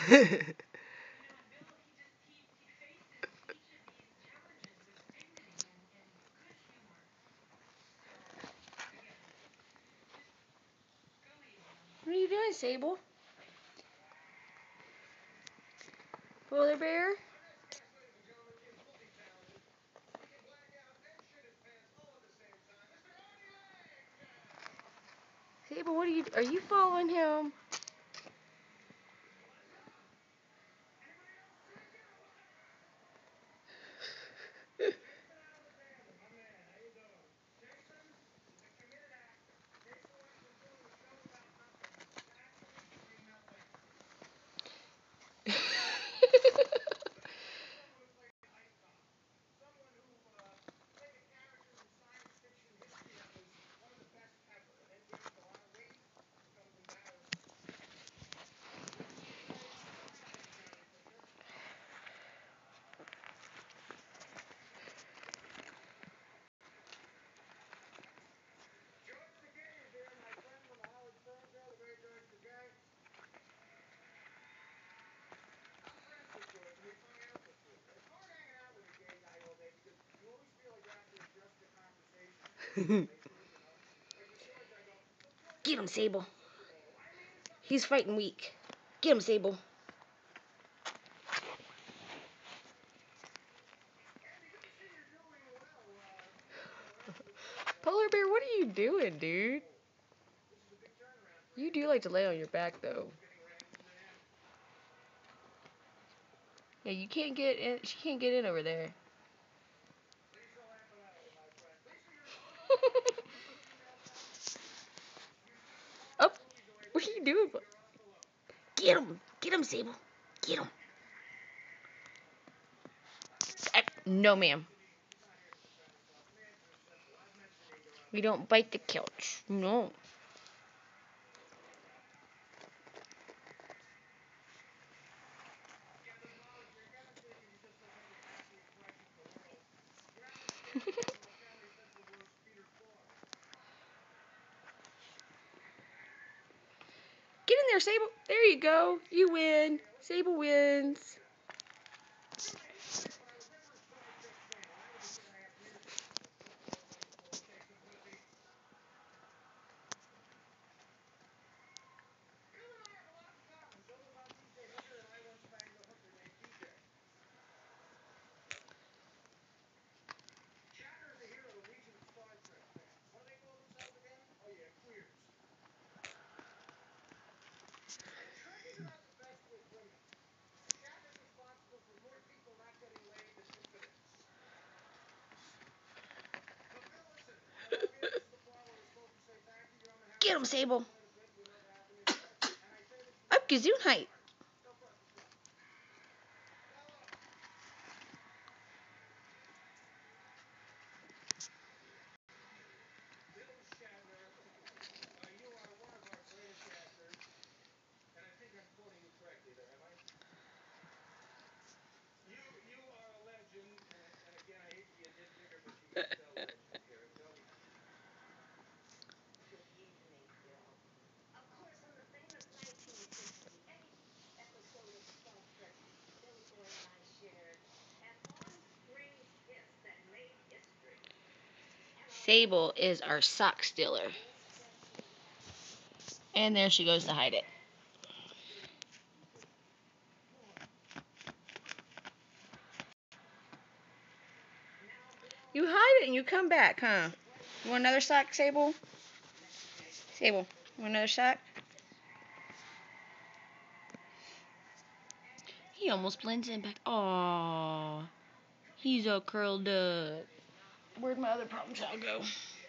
What are you doing, Sable? Polar Bear? Sable, what are you following him? Get him, Sable. He's fighting weak. Get him, Sable. Polar Bear, what are you doing, dude? You do like to lay on your back, though. Yeah, you can't get in. She can't get in over there. Oh, what are you doing? Get him! Get him, Sable! Get him! No, ma'am. We don't bite the couch. No. Get in there, Sable. There you go. You win. Sable wins. Get him, Sable. Up Gesundheit. Sable is our sock stealer. And there she goes to hide it. You hide it and you come back, huh? You want another sock, Sable? Sable, you want another sock? He almost blends in back. Aww. He's all curled up. Where'd my other problem child go?